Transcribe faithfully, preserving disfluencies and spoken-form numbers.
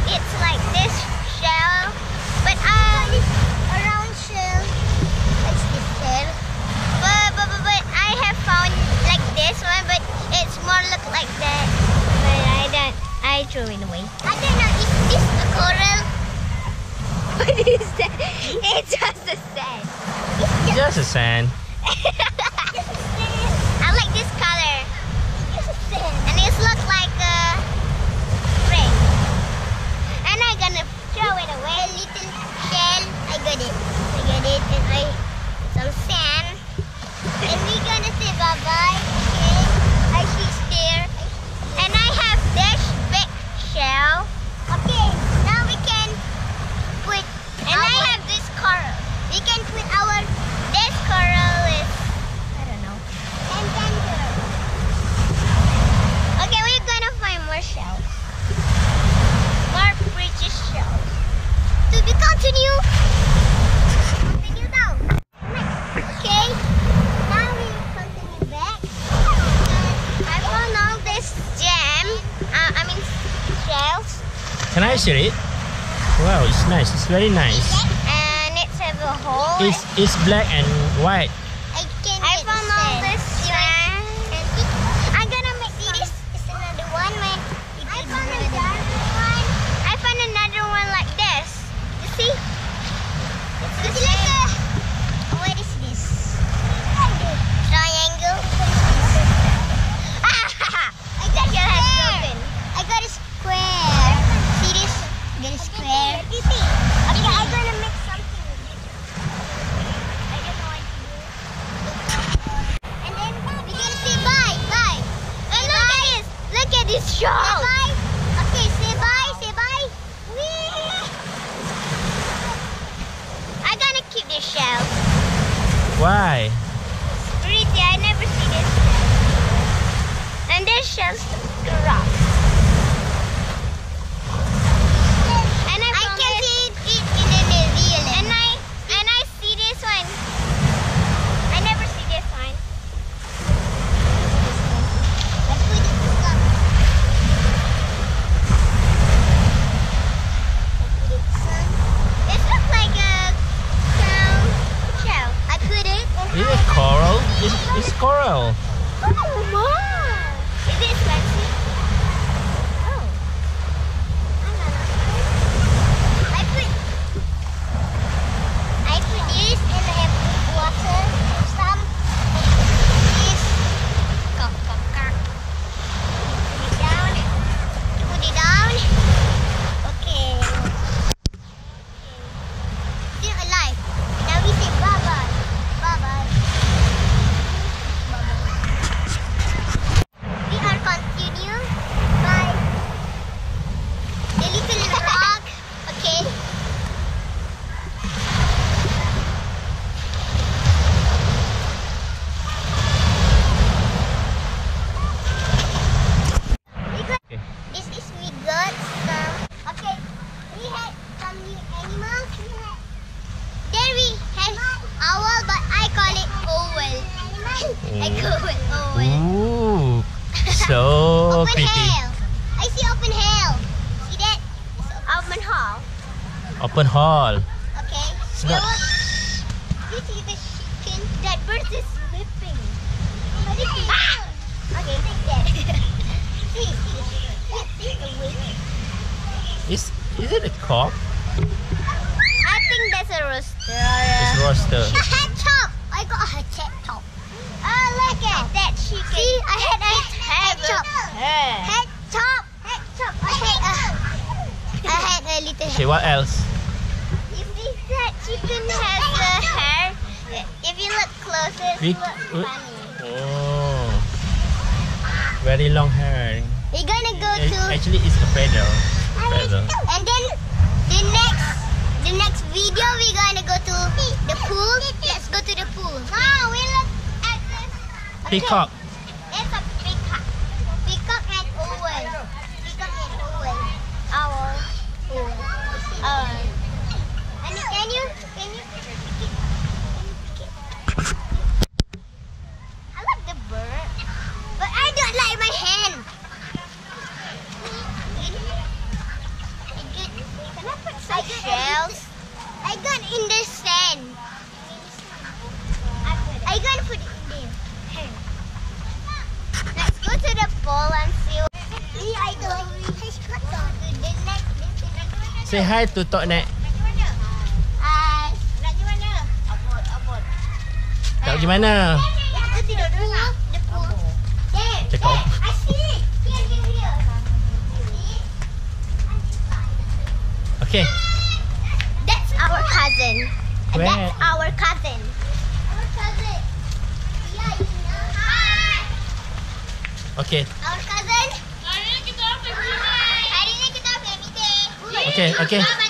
it's like this shell, but uh, this around shell. It's this shell. But, but but but I have found like this one, but it's more look like that. But I don't. I threw it away. I don't know. Is this a coral? What is that? It's just a sand. It's just a sand. I like this color. It's a sand. And it looks like a spring. And I'm gonna throw it away. A little shell. I got it. I got it. And I some sand. And we're gonna say bye bye. Okay. I see there. And I have this big shell. Okay. Now we can put. And I have this coral. We can put our. This coral is. I don't know. And tender. Okay, we're gonna find more shells. More precious shells. To be continue. Continue down. Okay. Now we continue back. I found all this gem. Uh, I mean shells. Can I see it? Wow, it's nice. It's very nice. And it's have a hole. It's it's black and white. I can. I found all this sand. I'm gonna make see this. It's another one. Man. I found another one. I found another one like this. You see? It's the same. What is this? Triangle. I got a square. I got a square. See this? I got a square. Okay, I'm gonna make something with it. I don't know what to do. And then we're gonna say bye, bye. And look at this. Look at this shell. Say bye. Okay, say bye, say bye. Whee! I'm gonna keep this shell. Why? It's pretty. I never see this shell. And this shell's the rock. And I, I can see it in the New Zealand. And I and I see this one. I never see this one. I put it some. I put it some. It looks like a crown shell. I put it. Is it coral? It's, it's coral. Oh, wow. Is it expensive? Oh. I don't know. I put I put this and I have water. Some this. Cock, cock, cock. Put it down. Put it down. Okay. Still alive. Now we say bye bye. Bye bye. We are continue by the little rock. Okay. We got, Okay. this is we got some. Okay. We had some new animals. We had, there we have owl, but I call it owl. I call it owl. Ooh, so Open pretty. hell. I see open hell. See that? It's open hall. Open hall. Okay. It's Now not- what? You see the chicken? That bird is sleeping. But it's ah! Okay, take that. see, see, see the wing. Is is it a cock? I think that's a rooster. It's roaster. A head top. I got a head top. Oh, look at that chicken. See, I had a head top. Head top. Head top. I had a, I had a little Okay, head. what else? You see that chicken has the hair? If you look closer, it Big- looks funny. Oh, very long hair. We're gonna go Ac- to Actually, it's a feather. Feather. and then the next the next video we're gonna go to the pool. Let's go to the pool. Now we look at this. Okay. Peacock. It's a peacock. Peacock and owl. Peacock and owl. Owl. Owl. Owl. And can you can you pick it? Can you pick it? I like the bird, but I don't like my hand. I fall and see. Say hi to Tok Nek. Hai. Nak pergi mana? Abot, abot. Tak pergi mana? Kita tidur dulu lah. Depan. Cakap apa? I see. Here, here, here. Okay. That's our cousin. And Where? that's our cousin. Our cousin. Yeah, you know. Hi. Okay. Our cousin. Hari ni kita pergi. Hari ni kita pergi meeting. Okay, okay. Bye.